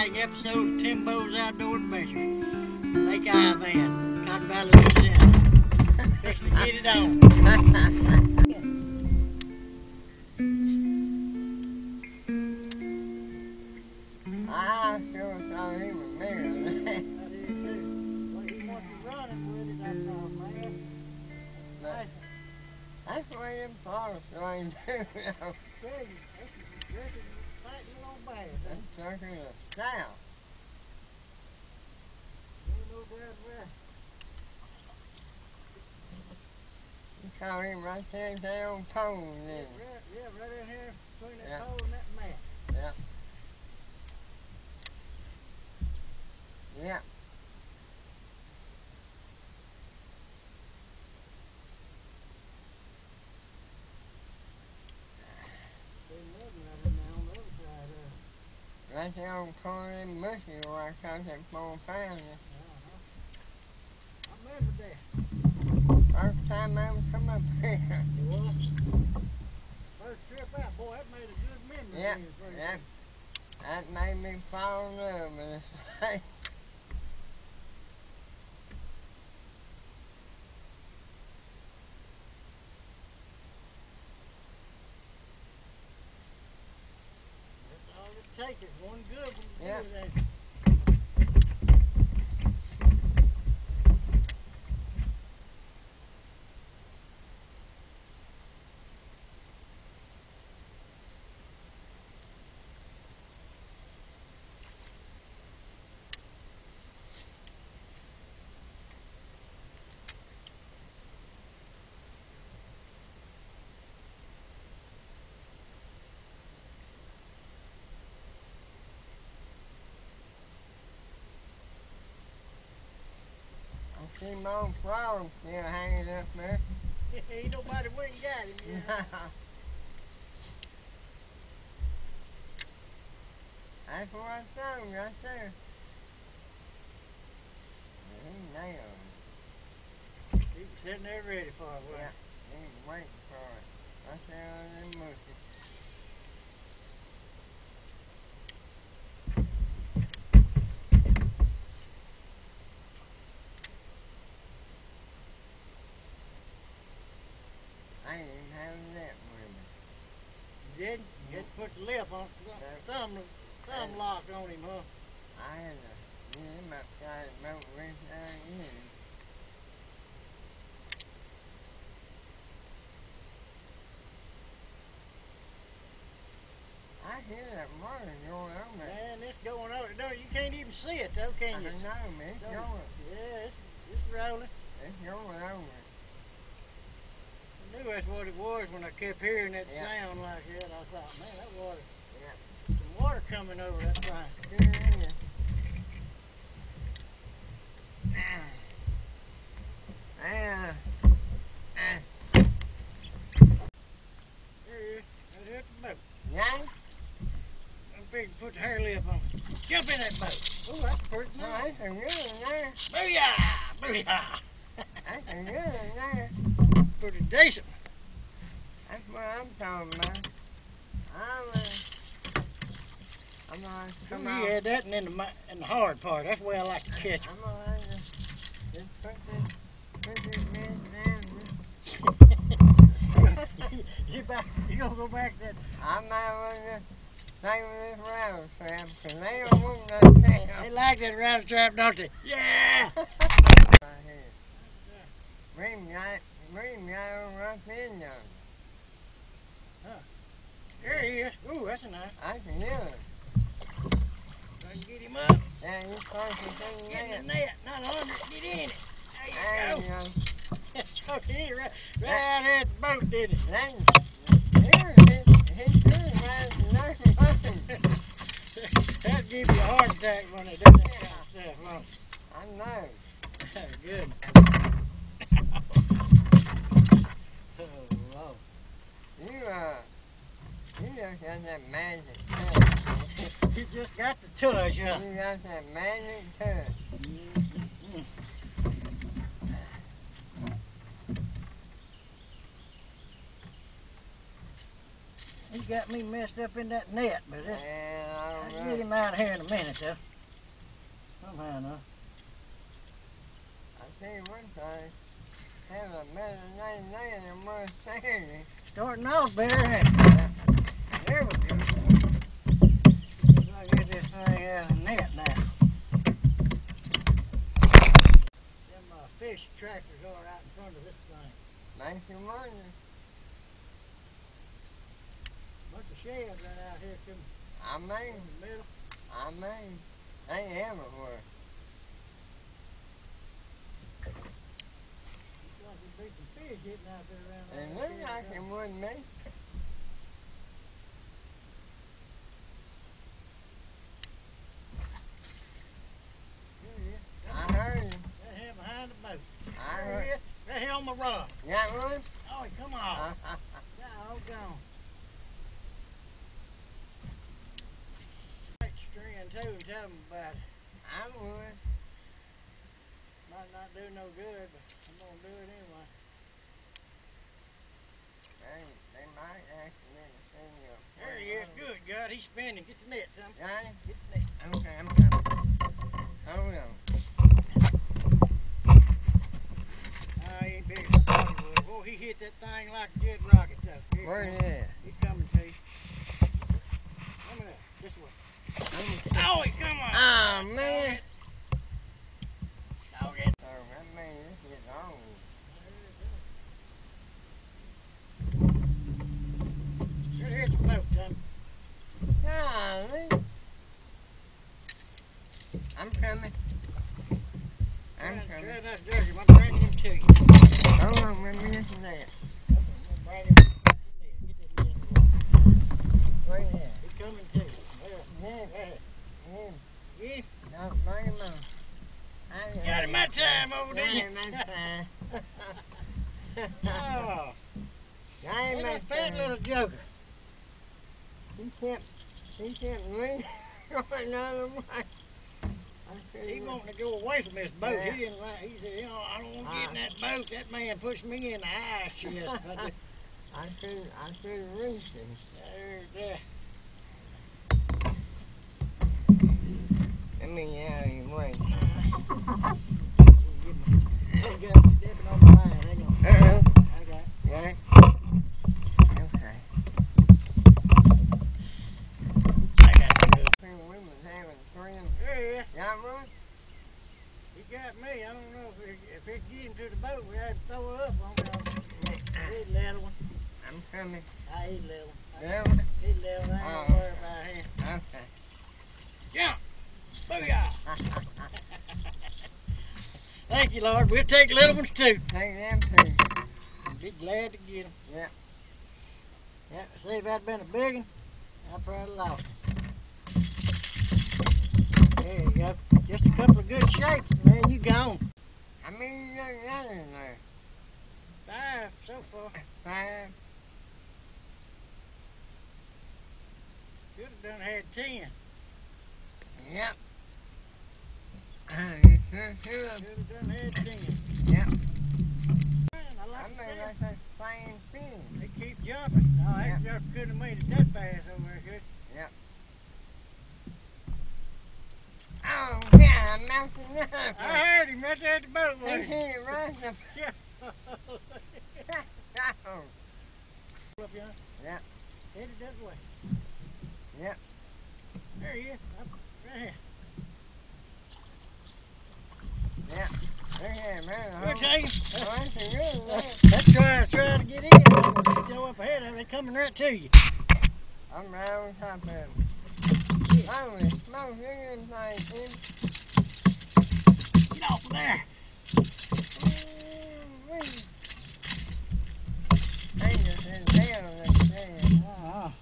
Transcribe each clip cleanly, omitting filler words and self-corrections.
exciting episode of Timbo's Outdoor Adventures. Lake Ivan, Cotton Valley, Louisiana. Fixing to get it on. I sure saw him a mirror. I did too. Well, he wants to run it with it, that's all, man. But that's the way them forest rain do, you know. Tell you, that's fighting a little bad. That's circling the south. Ain't no doubt about it. You saw him right there in that old pole, didn't you? Yeah, right in here between that Yeah. pole and that mat. Yeah. Yeah. Right there on the corner of them bushes where I caught that 4 pounder. I remember that. First time I ever come up here. It was. First trip out, boy, that made a good memory. Yeah, then for you. yeah. That made me fall in love with this thing. That's all it takes is one good one to Yeah. do that. I see my old frog still hanging up there. Ain't nobody went and got him yet. That's what I saw him right there. He nailed it. He was sitting there ready for it. Yeah, he was waiting for it. Right there on them bushes. I ain't even having that with me. You didn't? You had to put the lip on, thumb lock on him, huh? I had to get him upside the boat right down in. I hear that water going over there. Man, it's going over. No, you can't even see it though, I can you? know, man. It's No. going. Yeah, it's rolling. It's going over. I knew that's what it was when I kept hearing that Yeah. sound like that. I thought, man, that water, Yeah. some water coming over that thing. Sure is. Yeah. There he is. Right here at the boat. Yeah? I'm big to put the hair lip on. Jump in that boat. Oh, that's pretty Oh, nice. that's a good one there. Booyah! Booyah! That's a good one there. Pretty decent. That's what I'm talking about. I'm gonna come Ooh, out. you had that and in the hard part. That's where I like to catch I'm gonna just put this man down. You gonna go back to that? I might want to stay with this rattle trap because they don't want nothing They down. like that rattle trap, don't they? Yeah! Right here. Bring me out on rough end on. There he is. Ooh, that's a nice. I can hear it. I can get him up. Yeah, you supposed to see Get in that. the net. Not under it. Get in it. There There you you go. go. So he right out there at the boat, did it? Then, here it is. He should have nice motion. That'd give you a heart attack when they do that kind of stuff, won't it? I know. Good. Oh, wow. You just got that magic touch. You just got the touch, huh? You got that magic touch. Mm-hmm. He got me messed up in that net, but it's, And I I'll get him out here in a minute, though. Somehow, no. I'll tell you one thing. Have a better name there than one Saturday. Starting off better, ain't it? There we go. Let's get this thing out of the net now. Them fish trackers are right in front of this thing. Makes you wonder. Bunch of shells right out here too. I mean, In the middle. they everywhere. Looks like there'd be some fish hitting out there around And there. look like it wouldn't me. I heard him. Right here behind the boat. I There heard. he is. Right here on my rod. Got one? Oh, come on. Doggone. String too and tell them about it. I would. Might not do no good, but I'm gonna do it anyway. They might accidentally send you a There he is. Good, God. He's spinning. Get the net, Tom. Got him? Get the net. Okay, I'm coming. Hold on. Oh, he ain't big as I thought he was. Boy, he hit that thing like a jet rocket, though. Here Where he is comes. it? He's coming to you. Come here. This way. Oh, he come on. Oh, man. Dog it. Oh, that means this is on. Right here at the boat, Tom. Golly. I'm coming. I'm Try coming. not to jerk him. I'm bringing him to you. Hold on, let me listen to that. I'm gonna bring him to the net. Get that net. Where is that? He's coming to you. There. Yeah, There. yeah. Get him. No, bring him on. Got him that time over Got there. him that time. Oh, Got him look that at that fat time. little joker. He kept me going another way. He wanting to go away from this boat. Yeah. He didn't like. He said, I don't want to get in that boat. That man pushed me in the ice yesterday. I couldn't reach him. There. Let me out of your way. They got me stepping on the line. Hang on. I got it. Got it? Okay. I got it. We was having friends. There he is. Got one? He got me. I don't know if it get him to the boat, we had to throw her up on me. He's little one. I'm coming. He's little one. That one? He's little one. I ain't gonna worry about him. Okay. Jump! Booyah! Thank you, Lord. We'll take little ones too. Take them too. Be glad to get them. Yeah. Yeah, see if that'd been a big one, I probably lost him. There you go. Just a couple of good shakes, man. You gone. How many you got in there? 5 so far. 5? Could have done had 10. Yep. You sure should. Could have done had 10. Yep. Man, I I like mean, that. that's a fine fish. They keep jumping. Oh, that Yeah. just couldn't have made it that fast over there, could it? Yep. Oh, yeah, I'm mounting up. I heard him right there at the boat. I wasn't he? can't run the Yeah. oh. Up yonder. Yeah. Headed that way. Yep. There he is. Up right here. Yeah. Look at man. We'll take him. Oh, that's a good one. Let's try to get in. Go up ahead of them. They're coming right to you. I'm right on top of him. Holy smoke, look at him thing, Get off of there. Fingers in tail, they say. Oh.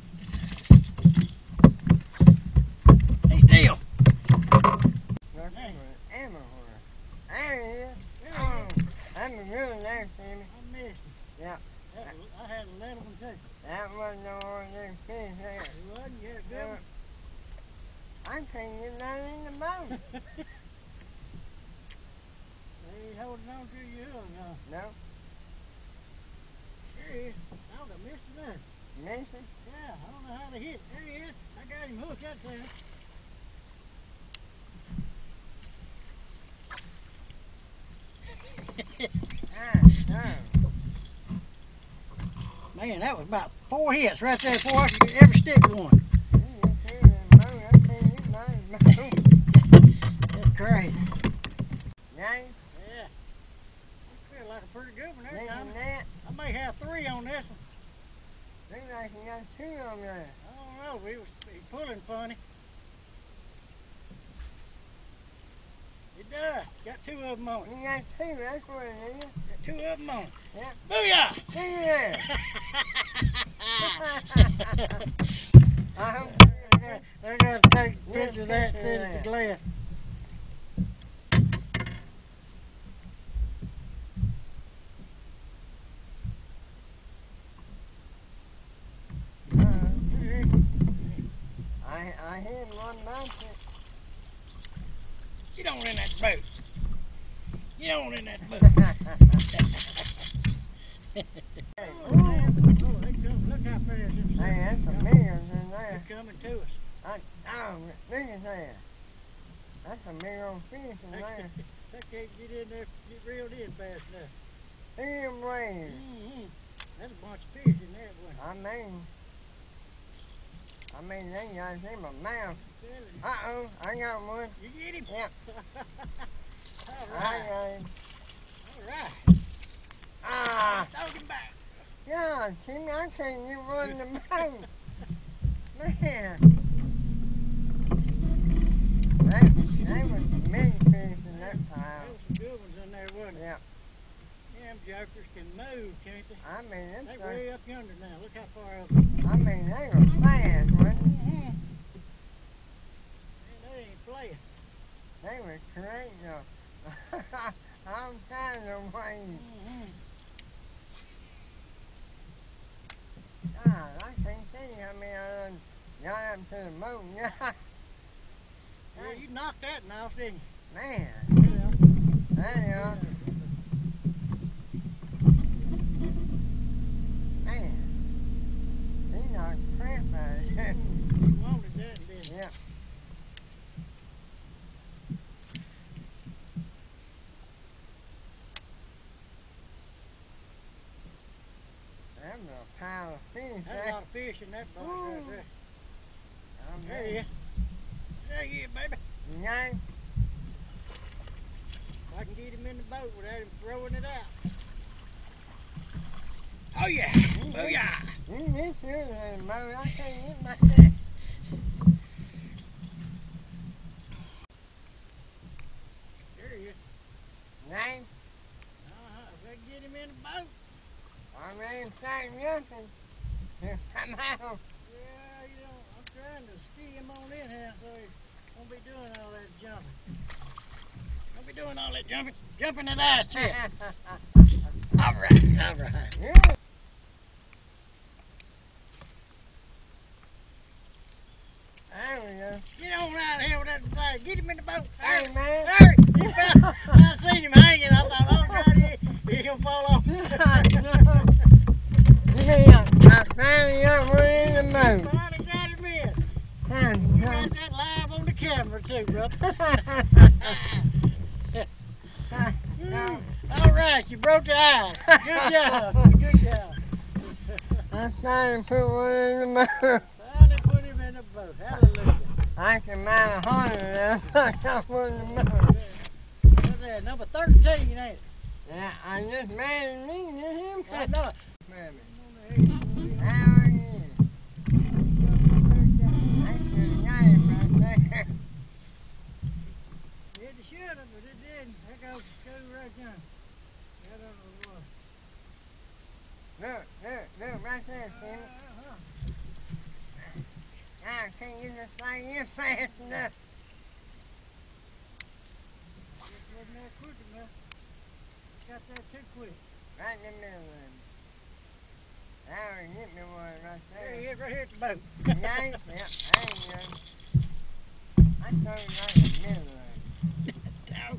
Hey, still. Nothing but everywhere. There he is. There Oh, he is. that's a good one there, Timmy. I missed him. Yeah. I had a little one too. That wasn't no ordinary fish there. It wasn't. You had a good one. I can't get nothing in the boat. They ain't holding on to your hook, huh? No, There he is. I got missed him there. missing. Yeah, I don't know how to hit. There he is. I got him hooked. push that down. Man, that was about 4 hits right there before I could ever stick one. That's crazy. Nice. Yeah. You feel like a pretty good one there, Tommy. That. I may have 3 on this one. Looks like you got 2 on there. I don't know. He was pulling funny. It does. Got 2 of them on it. You got 2, that's what it is. Got 2 of them on it. Yeah. Booyah! See there. I hope I gotta take a picture of that and send it to Glenn. I hit one mountain. Get on in that boat. Get on in that boat. Oh, man. Oh, they come. Look how fast it's Hey, that's a million in there. They're coming to us. Oh, look at that. That's a big old fish in there. I can't get in there, get reeled in fast enough. Look at them waves. That's a bunch of fish in there, boy. I mean, they got in my mouth. Uh-oh, I got one. You get him? Yep. All I right. got him. All right. Ah, Throw him back. God, see, I can't get one in the mouth. Man. That was big fish in that There pile. was some good ones in there, wasn't there? Yep. Them jokers can move, can't they? I mean, They that's way up yonder now. Look how far up. I mean, they were fast, wasn't Man, they ain't playing. they? They were crazy. I'm kind of waiting. God, I can't see how many I done got up to the moon. Yeah, you knocked that one off, didn't you? Man, Yeah. there you are. Man, he knocked crap out of it. You wanted that, didn't you? Yeah. That was a pile of fish. That's a lot of fish in that box right there. There There you is. There you is, baby. You got him? If I can get him in the boat without him throwing it out. Oh yeah! Oh yeah! You get yours in the boat. I can't get my head. There he is. Nine. If I can get him in the boat. I'm ready to start jumping. Come out. Yeah, you know, I'm trying to ski him on in here so he won't be doing all that jumping. Won't be doing all that jumping. Jumping at ice chest. All right, all right. Yeah. There we go. Get on out of here with that flag. Get him in the boat. Hey, man. Hurry! He fell. I seen him hanging. I thought, oh God, he gonna fall off. You mean I finally got one in the moon? Finally got him in. You got that live on the camera too, brother. All right, you broke the ice. Good job. Good job. I finally put one in the moon. Finally put him in the boat. Hallelujah. I can mount a hundred now. I got one in the moon. What's that? Number 13, ain't it? Yeah, I just made me, did him? I know it. How are you? I should have got him right there. It should have, but it didn't. That goes go right down. I don't know what. Look, right there, Tim. I can't use this thing in fast enough. Just wasn't that quick enough. Got that too quick. Right in the middle of him. Now he hit me one right There he there. is, right here at the boat. You got him? Yep, there you go. I threw him right in the middle of him. Ow.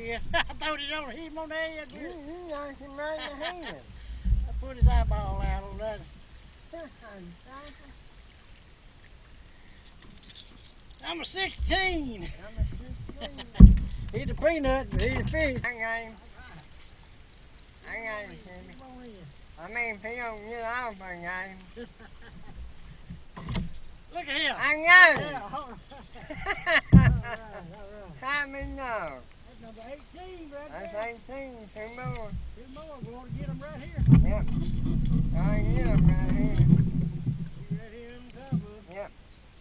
yeah. I thought it on him on the head. You knocked him right in the head. I put his eyeball out on that. I'm a 16. He's a peanut, but he's a fish. I got him. Timmy. Come on in. I mean, if he don't get off, I got him. Look at him. I got him. Yeah, all right. How many now? That's number 18 right That's there. 18. Two more. Two more. We want to get them right here. Yep. I get him right here. You right here on top of them. Yep.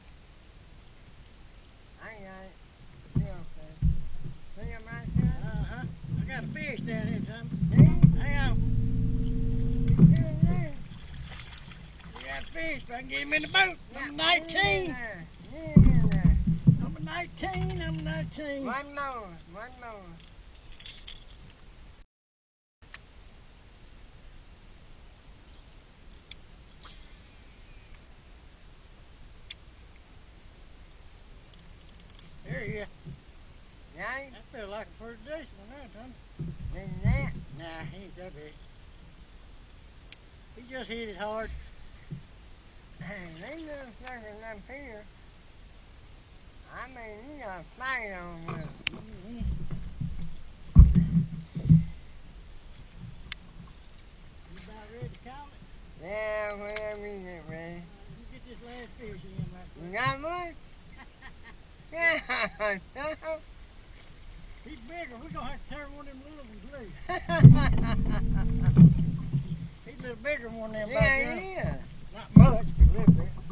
I got it. Yeah, okay. See him right there? Uh-huh. I got a fish down here, Tom. See? Hang on. He's in there. We got a fish, but I can get him in the boat. I'm Yeah, 19. Get in there. I'm a 19. I'm 19. One more. One more. There he is. Right? That feel like a pretty decent one there, Tom. In that. Nah, he ain't that big. He just hit it hard. Hey, they little suckers up here. I mean, you got a fight on them. Mm-hmm. You about ready to call it? Yeah, whenever you get ready. You get this last fish in right You there. got one? Yeah. He's bigger. We're going to have to turn one of them little ones loose. He's a little bigger than one of them back Yeah, there. he is. Not much, but a little bit.